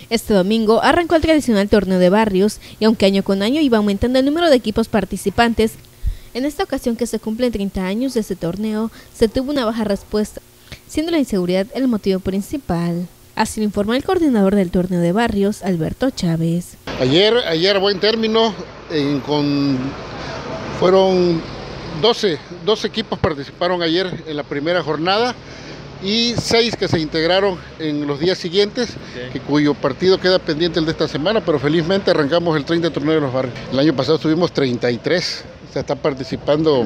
Este domingo arrancó el tradicional torneo de barrios y aunque año con año iba aumentando el número de equipos participantes, en esta ocasión que se cumplen 30 años de este torneo, se tuvo una baja respuesta, siendo la inseguridad el motivo principal. Así lo informó el coordinador del torneo de barrios, Alberto Chávez. Ayer buen término, fueron 12 equipos participaron ayer en la primera jornada y 6 que se integraron en los días siguientes, cuyo partido queda pendiente el de esta semana, pero felizmente arrancamos el 30 torneo de los barrios. El año pasado tuvimos 33, se está participando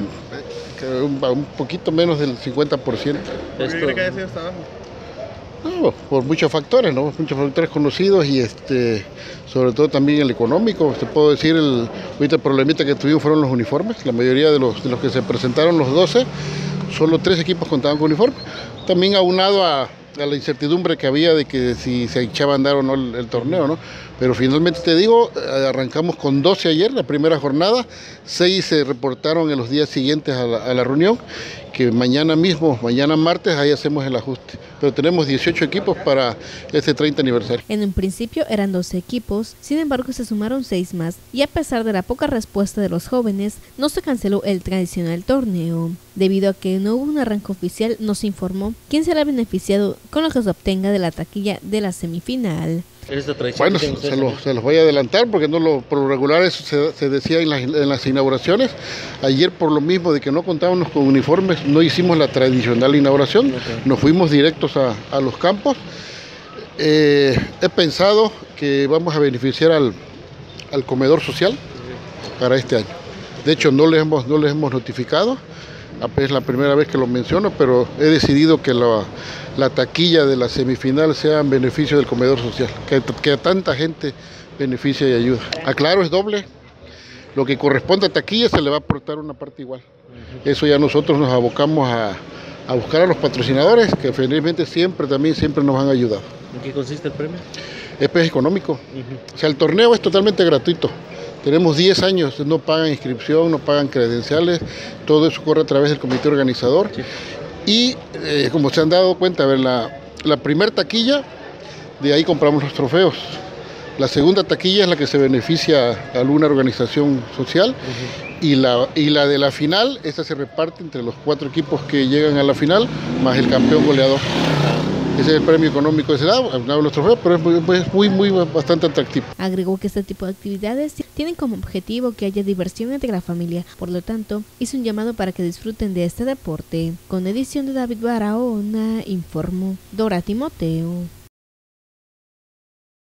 un poquito menos del 50%. ¿Por qué cree que haya sido hasta abajo? No, por muchos factores, ¿no? Muchos factores conocidos y sobre todo también el económico. Te puedo decir, ahorita el problemita que tuvimos fueron los uniformes. La mayoría de los que se presentaron, los 12, solo 3 equipos contaban con uniforme. También aunado a la incertidumbre que había de que si se echaba a andar o no el torneo, ¿no? Pero finalmente te digo, arrancamos con 12 ayer, la primera jornada, 6 se reportaron en los días siguientes a la reunión, que mañana martes, ahí hacemos el ajuste. Pero tenemos 18 equipos para este 30 aniversario. En un principio eran 12 equipos, sin embargo se sumaron 6 más, y a pesar de la poca respuesta de los jóvenes, no se canceló el tradicional torneo. Debido a que no hubo un arranque oficial, no se informó quién será beneficiado con lo que se obtenga de la taquilla de la semifinal. Bueno, se los voy a adelantar porque por lo regular eso se decía en las inauguraciones. Ayer, por lo mismo de que no contábamos con uniformes, no hicimos la tradicional inauguración, nos fuimos directos a los campos. He pensado que vamos a beneficiar al comedor social para este año. De hecho, no les hemos notificado. Es la primera vez que lo menciono, pero he decidido que la taquilla de la semifinal sea en beneficio del comedor social, que a tanta gente beneficia y ayuda. Aclaro, es doble. Lo que corresponde a taquilla se le va a aportar una parte igual. Eso ya nosotros nos abocamos a buscar a los patrocinadores, que felizmente siempre nos han ayudado. ¿En qué consiste el premio? Es económico. O sea, el torneo es totalmente gratuito. Tenemos 10 años, no pagan inscripción, no pagan credenciales, todo eso corre a través del comité organizador. Sí. Y como se han dado cuenta, a ver, la primera taquilla, de ahí compramos los trofeos. La segunda taquilla es la que se beneficia a alguna organización social. Y la de la final, esa se reparte entre los 4 equipos que llegan a la final, más el campeón goleador. Ese es el premio económico que se da, los trofeos, pero es bastante atractivo. Agregó que este tipo de actividades tienen como objetivo que haya diversión entre la familia, por lo tanto, hizo un llamado para que disfruten de este deporte. Con edición de David Barahona, informó Dora Timoteo.